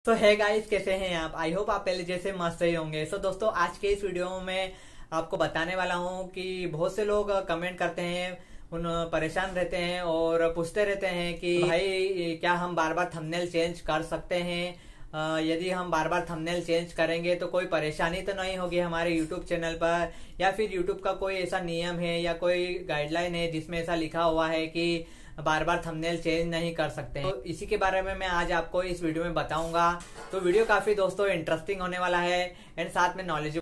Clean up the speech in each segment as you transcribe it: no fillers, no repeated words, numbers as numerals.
तो है गाइस, कैसे हैं आप? आई होप आप पहले जैसे मस्त ही होंगे। सो दोस्तों, आज के इस वीडियो में आपको बताने वाला हूं कि बहुत से लोग कमेंट करते हैं, उन परेशान रहते हैं और पूछते रहते हैं कि भाई क्या हम बार बार थंबनेल चेंज कर सकते हैं? यदि हम बार बार थंबनेल चेंज करेंगे तो कोई परेशानी तो नहीं होगी हमारे यूट्यूब चैनल पर, या फिर यूट्यूब का कोई ऐसा नियम है या कोई गाइडलाइन है जिसमें ऐसा लिखा हुआ है कि बार बार थंबनेल चेंज नहीं कर सकते हैं। तो इसी के बारे में मैं आज आपको इस वीडियो में बताऊंगा। तो वीडियो काफी दोस्तों इंटरेस्टिंग होने वाला है एंड साथ में नॉलेजेबल।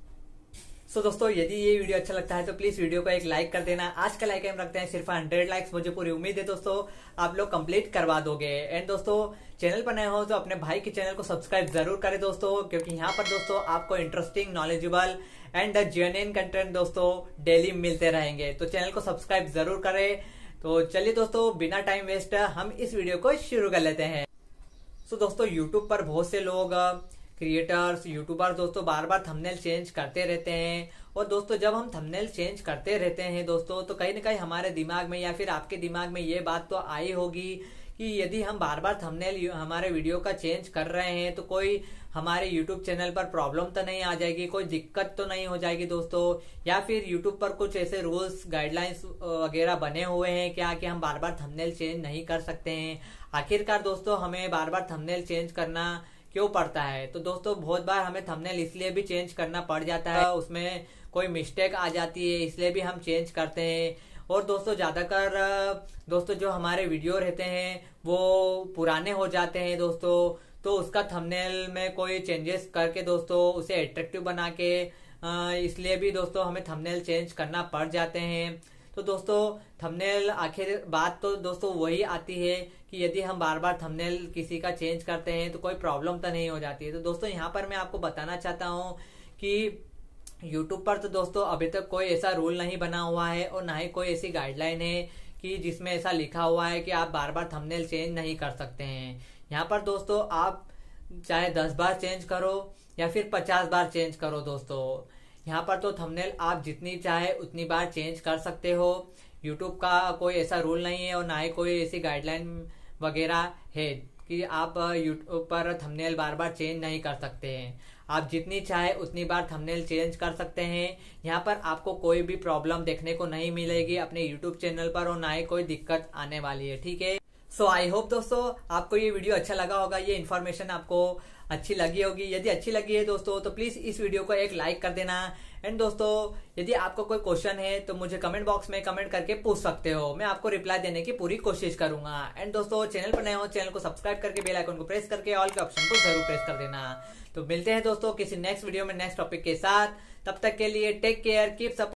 सो दोस्तों, यदि ये वीडियो अच्छा लगता है तो प्लीज वीडियो को एक लाइक कर देना। आज का लाइक हम रखते हैं सिर्फ 100 लाइक्स। मुझे पूरी उम्मीद है दोस्तों आप लोग कंप्लीट करवा दोगे। एंड दोस्तों, चैनल पर नए हो तो अपने भाई के चैनल को सब्सक्राइब जरूर करें दोस्तों, क्योंकि यहाँ पर दोस्तों आपको interesting, knowledgeable and genuine content दोस्तों डेली मिलते रहेंगे। तो चैनल को सब्सक्राइब जरूर करें। तो चलिए दोस्तों, बिना टाइम वेस्ट हम इस वीडियो को शुरू कर लेते हैं। सो दोस्तों, यूट्यूब पर बहुत से लोग, क्रिएटर्स, यूट्यूबर दोस्तों बार बार थंबनेल चेंज करते रहते हैं। और दोस्तों, जब हम थंबनेल चेंज करते रहते हैं दोस्तों, तो कहीं ना कहीं हमारे दिमाग में या फिर आपके दिमाग में ये बात तो आई होगी कि यदि हम बार बार थंबनेल हमारे वीडियो का चेंज कर रहे हैं तो कोई हमारे यूट्यूब चैनल पर प्रॉब्लम तो नहीं आ जाएगी, कोई दिक्कत तो नहीं हो जाएगी दोस्तों, या फिर यूट्यूब पर कुछ ऐसे रूल्स, गाइडलाइंस वगैरह बने हुए हैं क्या कि हम बार बार थंबनेल चेंज नहीं कर सकते हैं? आखिरकार दोस्तों, हमें बार बार थंबनेल चेंज करना क्यों पड़ता है? तो दोस्तों, बहुत बार हमें थंबनेल इसलिए भी चेंज करना पड़ जाता है, उसमें कोई मिस्टेक आ जाती है, इसलिए भी हम चेंज करते हैं। और दोस्तों, ज्यादातर दोस्तों जो हमारे वीडियो रहते हैं वो पुराने हो जाते हैं दोस्तों, तो उसका थंबनेल में कोई चेंजेस करके दोस्तों उसे अट्रैक्टिव बना के इसलिए भी दोस्तों हमें थंबनेल चेंज करना पड़ जाते हैं। तो दोस्तों, थंबनेल, आखिर बात तो दोस्तों वही आती है कि यदि हम बार बार थंबनेल किसी का चेंज करते हैं तो कोई प्रॉब्लम तो नहीं हो जाती है। तो दोस्तों, यहाँ पर मैं आपको बताना चाहता हूँ कि यूट्यूब पर तो दोस्तों अभी तक कोई ऐसा रूल नहीं बना हुआ है और ना ही कोई ऐसी गाइडलाइन है कि जिसमें ऐसा लिखा हुआ है कि आप बार बार थंबनेल चेंज नहीं कर सकते हैं। यहाँ पर दोस्तों आप चाहे 10 बार चेंज करो या फिर 50 बार चेंज करो दोस्तों, यहाँ पर तो थंबनेल आप जितनी चाहे उतनी बार चेंज कर सकते हो। यूट्यूब का कोई ऐसा रूल नहीं है और ना ही कोई ऐसी गाइडलाइन वगैरह है कि आप यूट्यूब पर थंबनेल बार बार चेंज नहीं कर सकते हैं। आप जितनी चाहे उतनी बार थंबनेल चेंज कर सकते हैं। यहाँ पर आपको कोई भी प्रॉब्लम देखने को नहीं मिलेगी अपने यूट्यूब चैनल पर और ना ही कोई दिक्कत आने वाली है, ठीक है। सो आई होप दोस्तों आपको ये वीडियो अच्छा लगा होगा, ये इन्फॉर्मेशन आपको अच्छी लगी होगी। यदि अच्छी लगी है दोस्तों तो प्लीज इस वीडियो को एक लाइक कर देना। एंड दोस्तों, यदि आपको कोई क्वेश्चन है तो मुझे कमेंट बॉक्स में कमेंट करके पूछ सकते हो, मैं आपको रिप्लाई देने की पूरी कोशिश करूंगा। एंड दोस्तों, चैनल पर नए हो चैनल को सब्सक्राइब करके बेल आइकन को प्रेस करके ऑल के ऑप्शन को जरूर प्रेस कर देना। तो मिलते हैं दोस्तों किसी नेक्स्ट वीडियो में नेक्स्ट टॉपिक के साथ। तब तक के लिए टेक केयर, कीप सपोर्ट।